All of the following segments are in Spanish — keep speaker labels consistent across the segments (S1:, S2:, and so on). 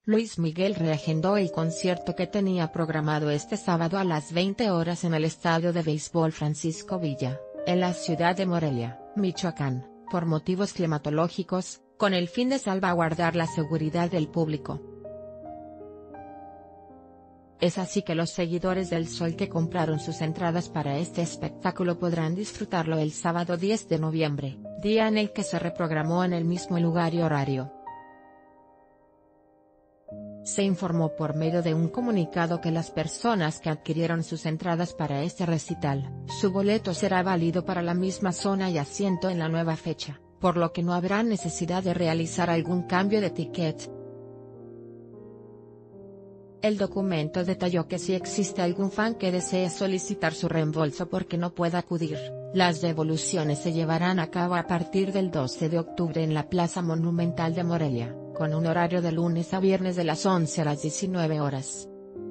S1: Luis Miguel reagendó el concierto que tenía programado este sábado a las 20 horas en el estadio de béisbol Francisco Villa, en la ciudad de Morelia, Michoacán, por motivos climatológicos, con el fin de salvaguardar la seguridad del público. Es así que los seguidores del Sol que compraron sus entradas para este espectáculo podrán disfrutarlo el sábado 10 de noviembre, día en el que se reprogramó en el mismo lugar y horario. Se informó por medio de un comunicado que las personas que adquirieron sus entradas para este recital, su boleto será válido para la misma zona y asiento en la nueva fecha, por lo que no habrá necesidad de realizar algún cambio de ticket. El documento detalló que si existe algún fan que desee solicitar su reembolso porque no pueda acudir, las devoluciones se llevarán a cabo a partir del 12 de octubre en la Plaza Monumental de Morelia, con un horario de lunes a viernes de las 11 a las 19 horas.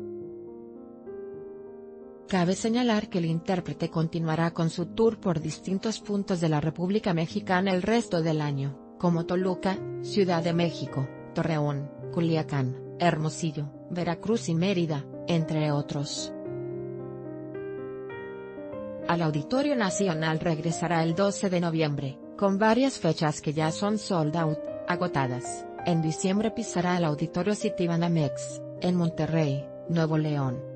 S1: Cabe señalar que el intérprete continuará con su tour por distintos puntos de la República Mexicana el resto del año, como Toluca, Ciudad de México, Torreón, Culiacán, Hermosillo, Veracruz y Mérida, entre otros. Al Auditorio Nacional regresará el 12 de noviembre, con varias fechas que ya son sold out, agotadas. En diciembre pisará el Auditorio Citibanamex, en Monterrey, Nuevo León.